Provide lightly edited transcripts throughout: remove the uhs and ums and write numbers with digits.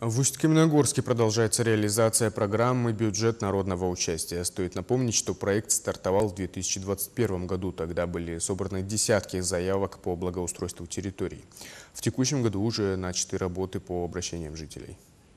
В Усть-Каменогорске продолжается реализация программы «Бюджет народного участия». Стоит напомнить, что проект стартовал в 2021 году. Тогда были собраны десятки заявок по благоустройству территорий. В текущем году уже начаты работы по обращениям жителей.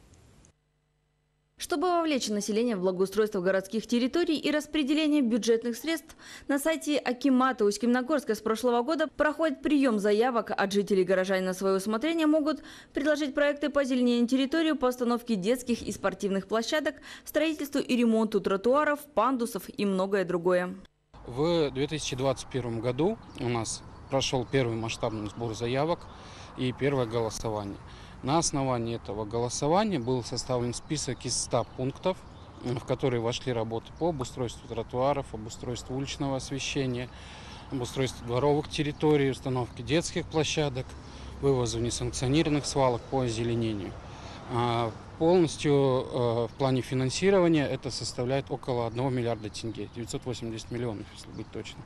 Чтобы вовлечь население в благоустройство городских территорий и распределение бюджетных средств, на сайте Акимата Усть-Каменогорска с прошлого года проходит прием заявок от жителей. Горожане на свое усмотрение могут предложить проекты по озеленению территории, по установке детских и спортивных площадок, строительству и ремонту тротуаров, пандусов и многое другое. В 2021 году у нас прошел первый масштабный сбор заявок и первое голосование. На основании этого голосования был составлен список из 100 пунктов, в которые вошли работы по обустройству тротуаров, обустройству уличного освещения, обустройству дворовых территорий, установке детских площадок, вывозу несанкционированных свалок по озеленению. Полностью в плане финансирования это составляет около 1 миллиарда тенге, 980 миллионов, если быть точным.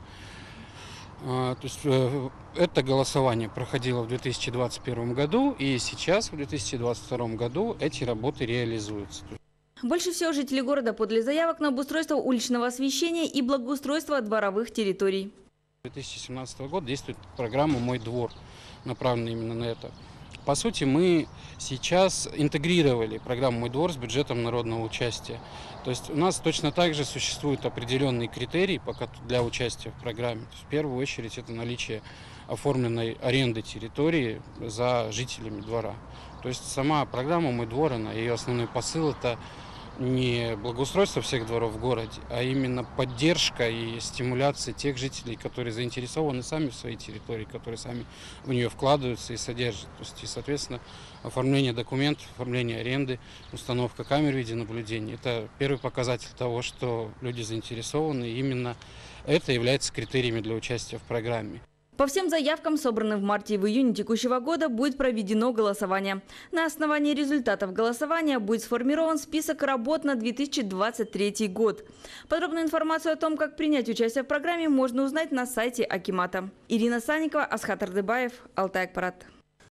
То есть это голосование проходило в 2021 году, и сейчас, в 2022 году, эти работы реализуются. Больше всего жители города подали заявок на обустройство уличного освещения и благоустройство дворовых территорий. С 2017 года действует программа «Мой двор», направленная именно на это. По сути, мы сейчас интегрировали программу «Мой двор» с бюджетом народного участия. То есть у нас точно так же существуют определенные критерии для участия в программе. В первую очередь это наличие оформленной аренды территории за жителями двора. То есть сама программа «Мой двор», ее основной посыл – это не благоустройство всех дворов в городе, а именно поддержка и стимуляция тех жителей, которые заинтересованы сами в своей территории, которые сами в нее вкладываются и содержат. То есть, и, соответственно, оформление документов, оформление аренды, установка камер видеонаблюдения – это первый показатель того, что люди заинтересованы, и именно это является критериями для участия в программе. По всем заявкам, собранным в марте и в июне текущего года, будет проведено голосование. На основании результатов голосования будет сформирован список работ на 2023 год. Подробную информацию о том, как принять участие в программе, можно узнать на сайте Акимата. Ирина Санникова, Асхат Ардыбаев, Алтай Акпарат.